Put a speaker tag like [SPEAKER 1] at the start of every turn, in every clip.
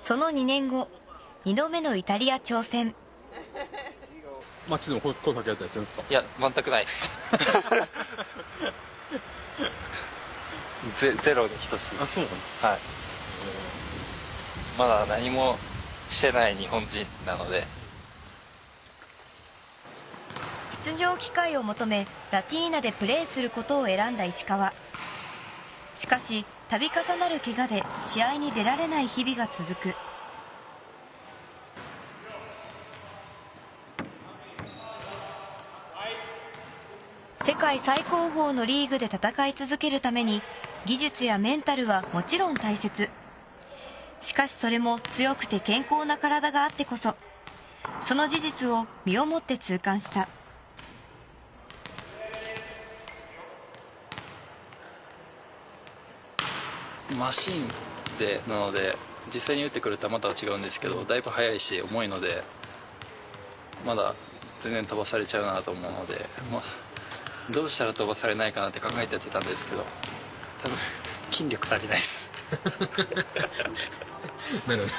[SPEAKER 1] その2年後、2度目のイタリア挑戦。
[SPEAKER 2] 街でも声かけられたりするんですか？
[SPEAKER 3] いや、全くないですゼロで等しい。
[SPEAKER 2] あ、そうなんです。
[SPEAKER 3] はい。まだ何もしてない日本人なので。
[SPEAKER 1] 出場機会を求めラティーナでプレーすることを選んだ石川。しかし度重なる怪我で試合に出られない日々が続く。世界最高峰のリーグで戦い続けるために技術やメンタルはもちろん大切。しかしそれも強くて健康な体があってこそ。その事実を身をもって痛感した。
[SPEAKER 3] マシンでなので実際に打ってくる球とは違うんですけど、だいぶ速いし重いのでまだ全然飛ばされちゃうなと思うので、どうしたら飛ばされないかなって考えてやってたんですけど、多分筋力足りないです
[SPEAKER 2] なるほど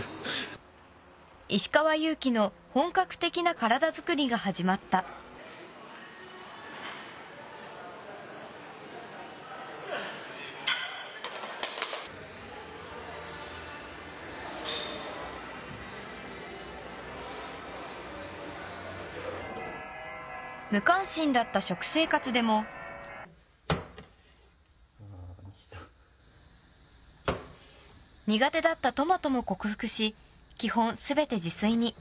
[SPEAKER 1] 石川祐希の本格的な体作りが始まった。無関心だった食生活でも苦手だったトマトも克服し、基本すべて自炊に。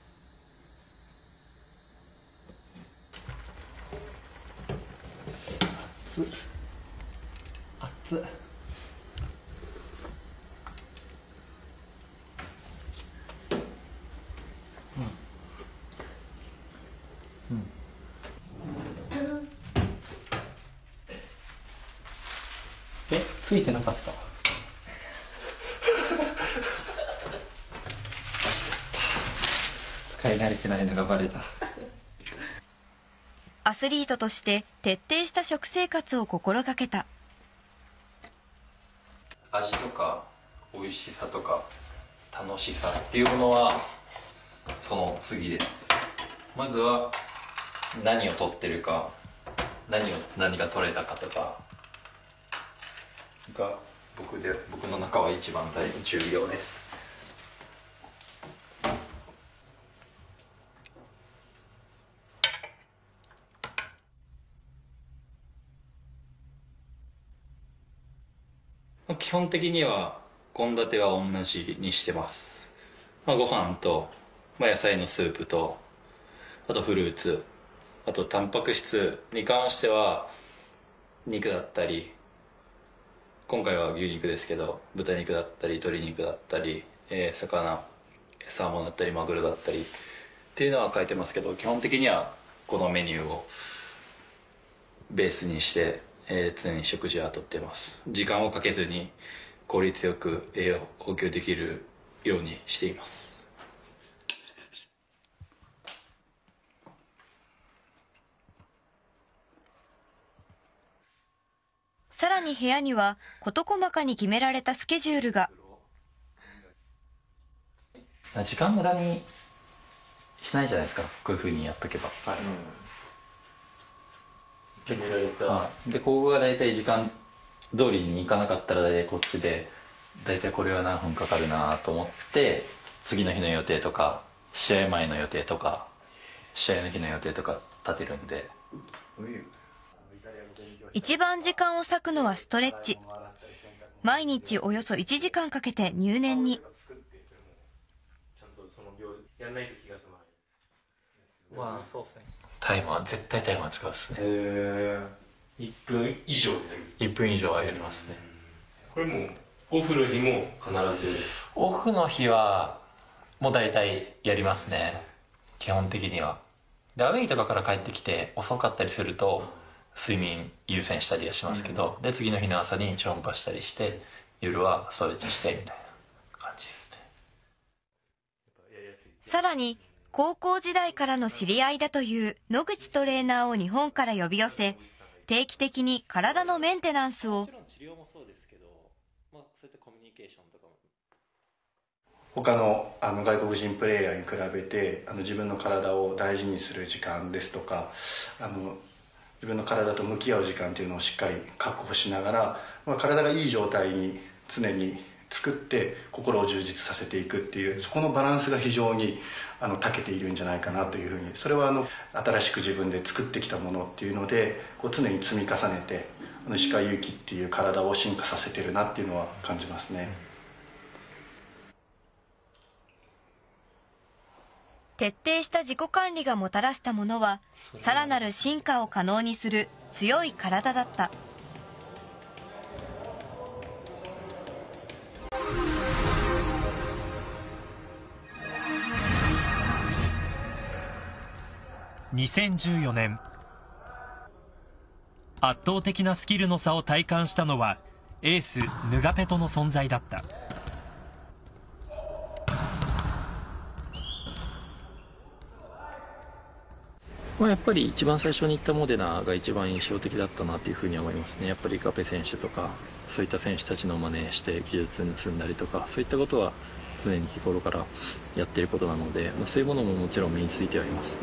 [SPEAKER 3] 熱っ。ついてなかった使い慣れてないのがバレた。
[SPEAKER 1] アスリートとして徹底した食生活を心がけた。
[SPEAKER 3] 味とか美味しさとか楽しさっていうものはその次です。まずは何を取ってるか、何が取れたかとかが僕の中は一番重要です。基本的には献立は同じにしてます。ご飯と、野菜のスープと、あとフルーツ、あとタンパク質に関しては肉だったり、今回は牛肉ですけど豚肉だったり鶏肉だったり、魚サーモンだったりマグロだったりっていうのは書いてますけど、基本的にはこのメニューをベースにして、常に食事はとっています。時間をかけずに効率よく栄養を補給できるようにしています。
[SPEAKER 1] さらに部屋には事細かに決められたスケジュールが。
[SPEAKER 3] 時間無駄にしないじゃないですか、こういうふうにやっとけば。はい、決められた。でここが大体時間通りにいかなかったら大体こっちで大体これは何分かかるなと思って次の日の予定とか試合前の予定とか試合の日の予定とか立てるんで。
[SPEAKER 1] 一番時間を割くのはストレッチ。毎日およそ1時間かけて入念に。
[SPEAKER 3] そうですね。タイマー絶対タイマー使うですね。1分以上やる。1分以上はやりますね。
[SPEAKER 2] これもオフの日も必ず？
[SPEAKER 3] オフの日はもう大体やりますね、基本的には。でアウェイとかから帰ってきて遅かったりすると睡眠優先したりはしますけど、で次の日の朝に超音波したりして夜はストレッチしてみたいな感じですね。
[SPEAKER 1] さらに高校時代からの知り合いだという野口トレーナーを日本から呼び寄せ、定期的に体のメンテナンスを。
[SPEAKER 4] 他の外国人プレーヤーに比べて自分の体を大事にする時間ですとか自分の体と向き合う時間というのをしっかり確保しながら、体がいい状態に常に作って心を充実させていくっていう、そこのバランスが非常に長けているんじゃないかなというふうに、それは新しく自分で作ってきたものっていうので常に積み重ねて石川祐希っていう体を進化させてるなっていうのは感じますね。
[SPEAKER 1] 徹底した自己管理がもたらしたものは、さらなる進化を可能にする強い体だった。
[SPEAKER 5] 2014年、圧倒的なスキルの差を体感したのはエースヌガペトの存在だった。
[SPEAKER 3] やっぱり一番最初に行ったモデナが一番印象的だったなというふうに思いますね。やっぱりガペ選手とかそういった選手たちの真似して技術盗んだりとか、そういったことは常に日頃からやっていることなので、そういうものももちろん身についてはいますね。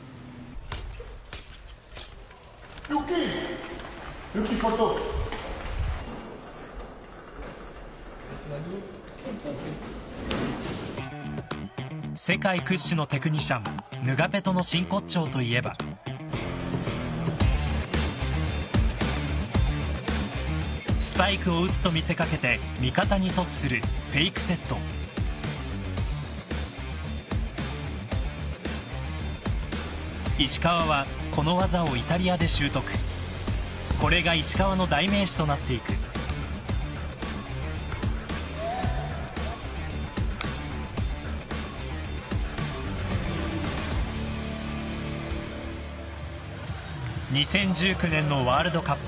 [SPEAKER 5] 世界屈指のテクニシャンヌガペトの真骨頂といえば、スパイクを打つと見せかけて味方にトスするフェイクセット。石川はこの技をイタリアで習得。これが石川の代名詞となっていく。2019年のワールドカップ、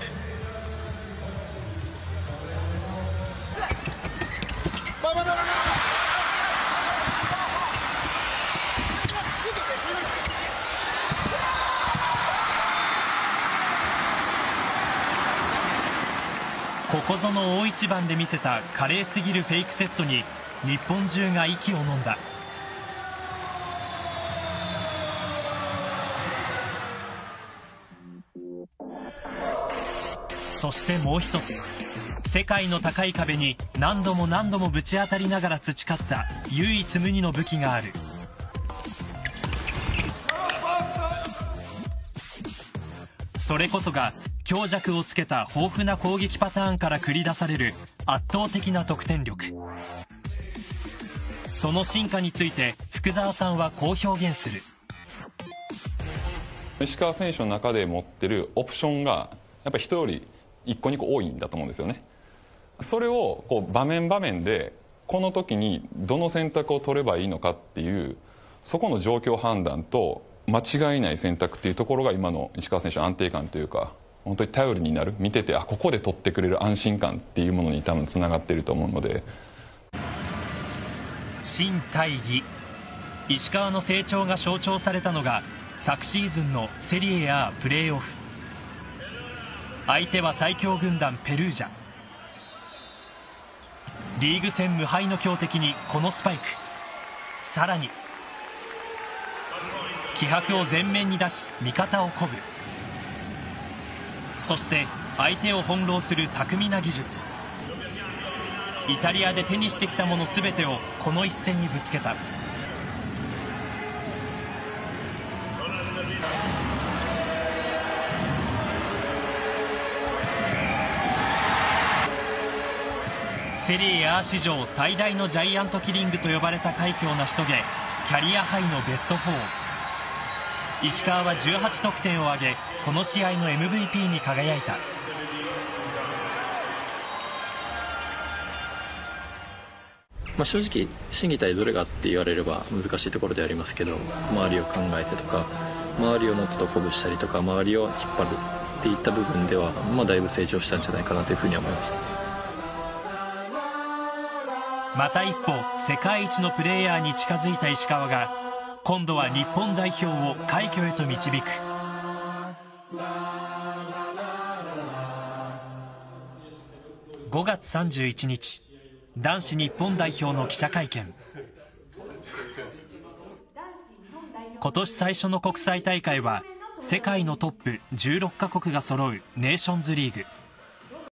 [SPEAKER 5] ここぞの大一番で見せた華麗すぎるフェイクセットに日本中が息を飲んだ。そしてもう一つ、世界の高い壁に何度も何度もぶち当たりながら培った唯一無二の武器がある。それこそが強弱をつけた豊富な攻撃パターンから繰り出される圧倒的な得点力。その進化について福澤さんはこう表現する。
[SPEAKER 6] 石川選手の中で持ってるオプションがやっぱり人より1個2個多いんだと思うんですよね。それを場面場面でこの時にどの選択を取ればいいのかっていう、そこの状況判断と間違いない選択っていうところが今の石川選手の安定感というか、本当に頼りになる、見ててここで取ってくれる安心感っていうものに多分つながっていると思うので。
[SPEAKER 5] 心対義、石川の成長が象徴されたのが昨シーズンのセリエ A プレーオフ。相手は最強軍団ペルージャ。リーグ戦無敗の強敵にこのスパイク。さらに気迫を前面に出し味方を鼓舞。そして相手を翻弄する巧みな技術。イタリアで手にしてきたもの全てをこの一戦にぶつけた。セリエ A 史上最大のジャイアントキリングと呼ばれた快挙を成し遂げ、キャリアハイのベスト4。石川は18得点を挙げ、この試合の MVP に輝いた。
[SPEAKER 3] 正直心技体どれがって言われれば難しいところでありますけど、周りを考えてとか、周りをもっと鼓舞したりとか、周りを引っ張るっていった部分では、だいぶ成長したんじゃないかなというふうに思います。
[SPEAKER 5] また一歩世界一のプレーヤーに近づいた石川が、今度は日本代表を快挙へと導く。5月31日、男子日本代表の記者会見。 今年最初の国際大会は世界のトップ16カ国が揃うネーションズリーグ。